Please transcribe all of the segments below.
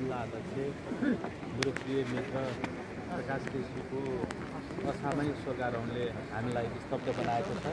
जिल्ला अध्यक्ष मेरो प्रिय मित्र प्रकाश केसीको असामयिक स्वर्गारोहणले हामीलाई स्तब्ध बनाएको छ।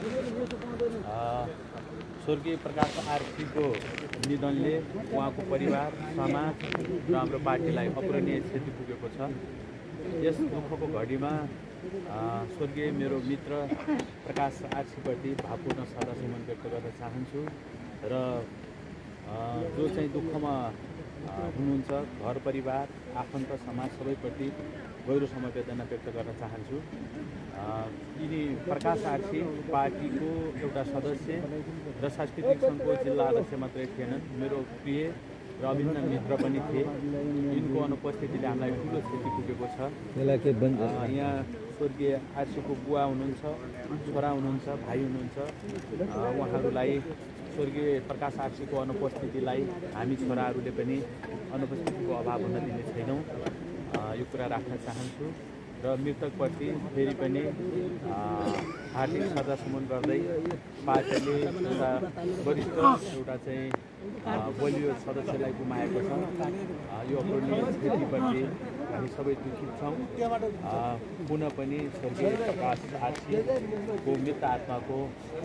स्वर्गीय प्रकाश आरसीको निधनले उहाँको परिवार, समाज र हाम्रो पार्टीलाई अपूरणीय क्षति पुगेको छ। यस दुःखको घडीमा स्वर्गीय मेरो मित्र प्रकाश आरसीप्रति भावपूर्ण श्रद्धासुमन व्यक्त गर्न चाहन्छु र जो चाहिँ दुःखमा हुनुहुन्छ घर परिवार, आफन्त, समाज सबैप्रति गहिरो समवेदना व्यक्त गर्न चाहन्छु। यिनी प्रकाश आरसी पार्टीको एउटा सदस्य र सांस्कृतिक सङ्घको जिल्ला अध्यक्ष मात्रै थिएनन्, मेरो प्रिय र अभिन्न मित्र पनि थिए। यिनको अनुपस्थितिले हामीलाई ठुलो क्षति पुगेको छ। यहाँ स्वर्गीय आरसीको बुवा हुनुहुन्छ, छोरा हुनुहुन्छ, भाइ हुनुहुन्छ। उहाँहरूलाई स्वर्गीय प्रकाश आरसीको अनुपस्थितिलाई हामी छोराहरूले पनि अनुपस्थितिको अभाव हुन दिने छैनौँ, यो कुरा राख्न चाहन्छु। र मृतकप्रति फेरि पनि हार्दिक श्रद्धासुमन गर्दै पार्टीले एउटा वरिष्ठ एउटा चाहिँ बलियो सदस्यलाई गुमाएको छ। यो अपूरणीय क्षतिप्रति हामी सबै दुखित छौँ। पुनः पनि स्वर्गीय प्रकाश आरसीको मृत आत्माको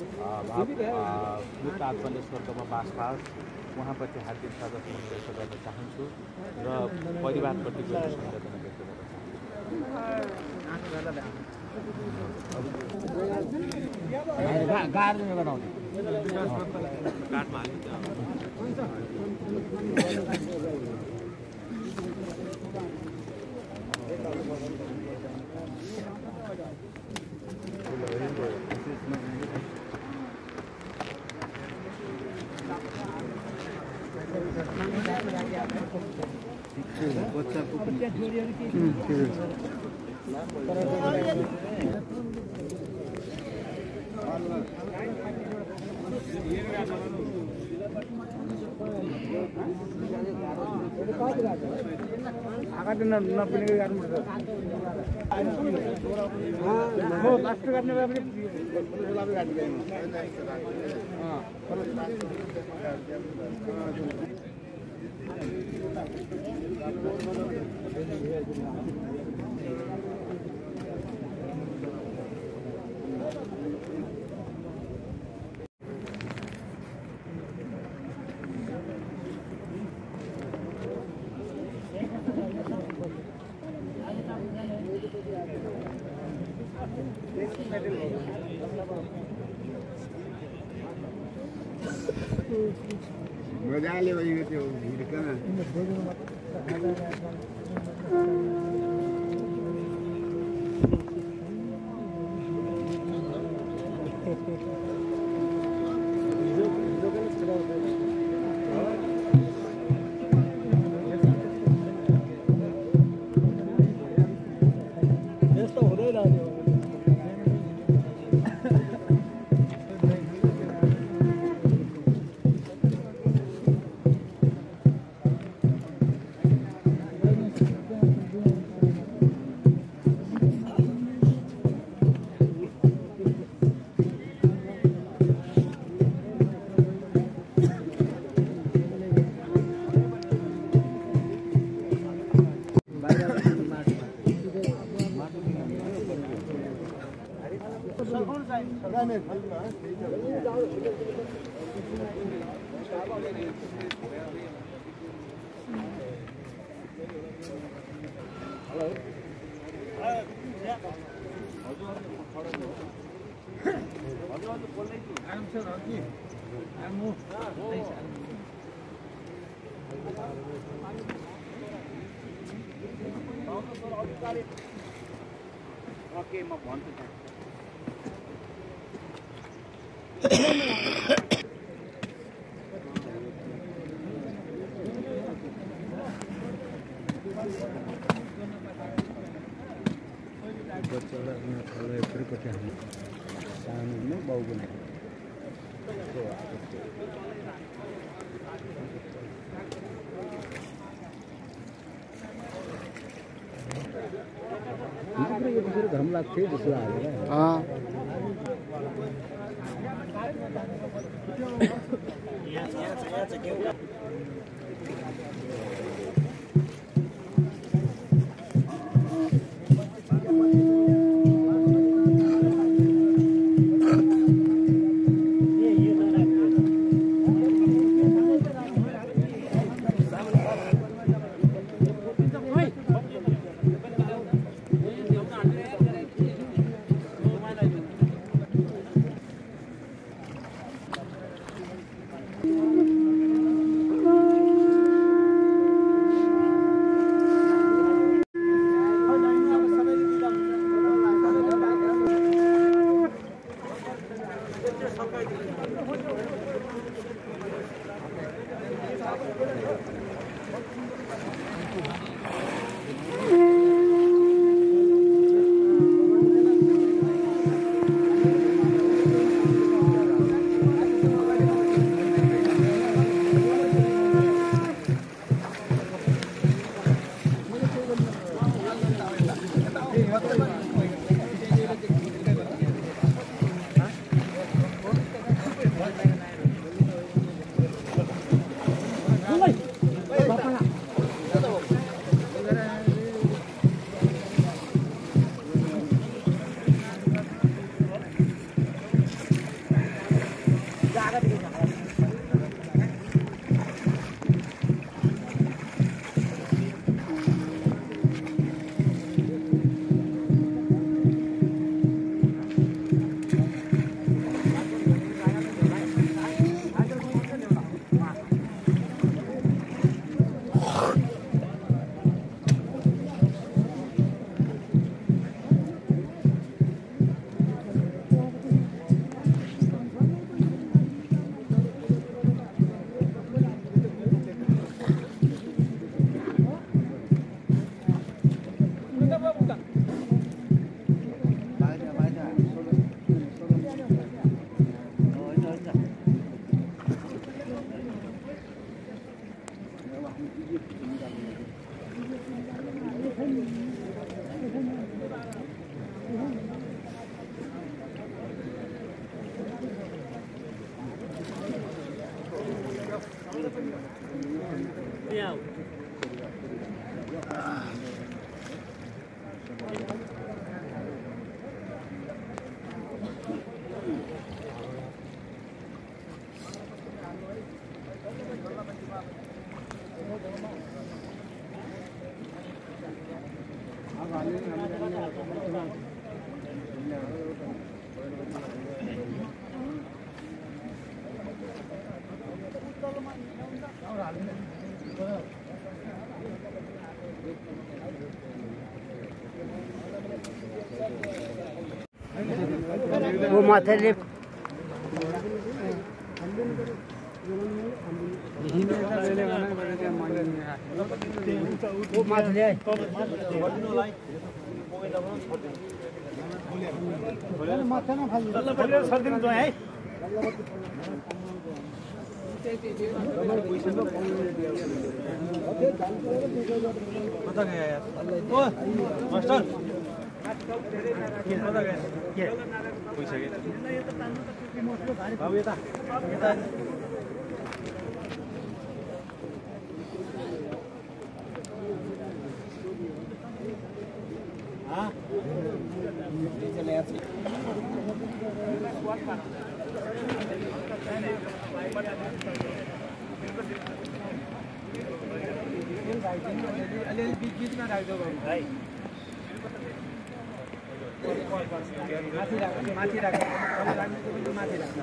मृत आत्माले स्वर्गमा बास पाओस्, उहाँप्रति हार्दिक श्रद्धासुमन व्यक्त गर्न चाहन्छु र परिवारप्रति गहिरो संवेदना व्यक्त गर्न चाहन्छु। मजाले भयो त्यो भिडकन यस्तो हुँदैन नि। ओके म भन्छु त बच्चालाई एकपट्टि हामी सानो बाउको घरम लाग्थ्यो जस्तो लाग्यो। वो माथेले वो माथेले माथा ना खाली सर्दिन जो है कता गया यार ओ मास्टर कता गया के पैसा के बाबु यता यता हां चले यार बीच में राख दो भाई माथि राख माथि राख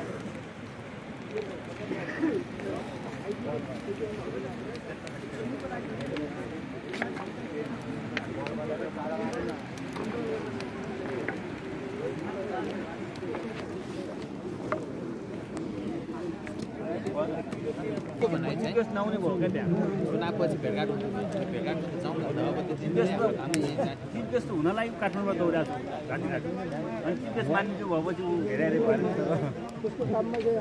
को भनाइ चाहिँ त्यस नआउने भयो के त्यहाँ चुनावपछि भेटघाट जाउँ न अब त त्यस्तो हुनलाई काठमाडौँमा दौडाएको छु घाँटी घाँटी अनि त्यस मानिसु भएपछि ऊ हेरेर भएर उसको काममा गए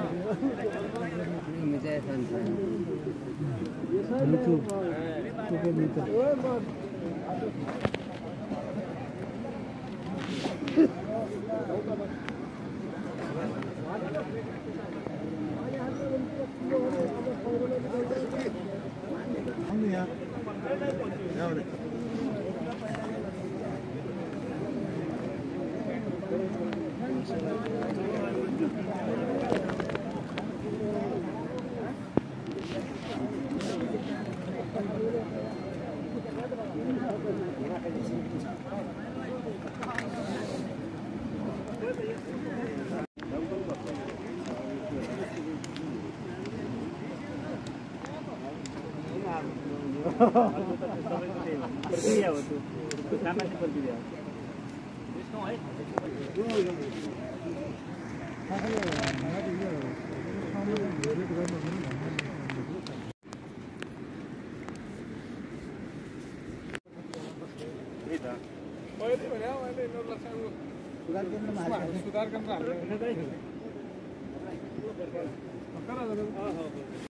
प्रक्रिया हो त्यो सामाजिक प्रक्रिया हो सुधार केन्द्र